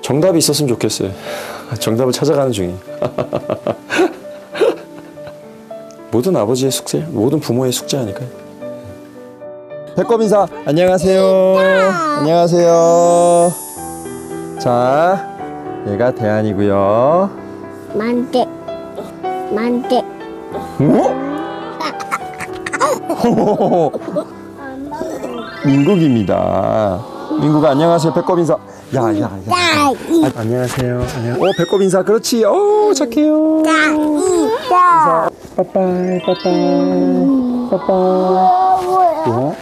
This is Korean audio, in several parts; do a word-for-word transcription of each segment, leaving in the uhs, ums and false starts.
정답이 있었으면 좋겠어요. 정답을 찾아가는 중이. 모든 아버지의 숙제, 모든 부모의 숙제 아닐까요? 배꼽 인사. 안녕하세요. 안녕하세요. 자, 얘가 대안이고요. 만대. 만대. 오? 민국입니다. 민국아 안녕하세요. 배꼽 인사. 야, 야, 야. 아, 안녕하세요. 안녕. 오, 배꼽 인사. 그렇지. 오, 착해요. 인사. 빠빠이, 빠빠이, 빠빠이. 야.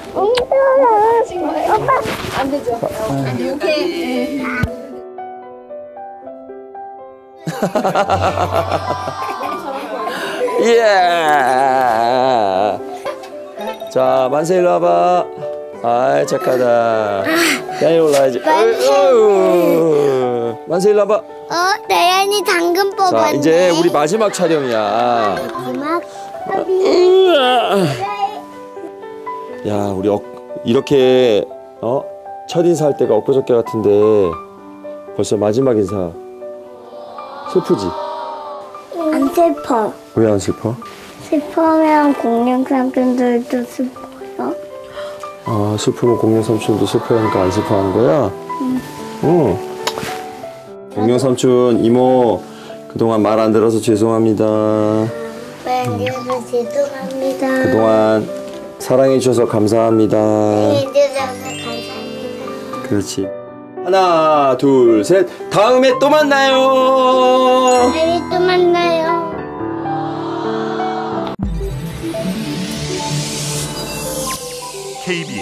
안 되죠. 이렇게. 예. 자, 만세 일로 와봐. 아이 착하다. 대안이 올라야지. 어휴. 만세 일로 와봐. 어, 대안이 당근 뽑았네. 자, 이제 우리 마지막 촬영이야. 마지막. 야, 우리 어, 이렇게 어? 첫 인사할 때가 엊그저께 같은데 벌써 마지막 인사. 슬프지? 안 슬퍼. 왜 안 슬퍼? 슬퍼면 공룡 삼촌들도 슬퍼요. 아, 슬프면 공룡 삼촌도 슬퍼하니까 안 슬퍼하는 거야? 응. 응. 공룡 삼촌, 이모 그동안 말 안 들어서 죄송합니다. 웬일로 죄송합니다. 그동안 사랑해 주셔서 감사합니다. 해주셔서 감사합니다. 그렇지. 하나, 둘, 셋. 다음에 또 만나요. 내일 또 만나요. 케이비에스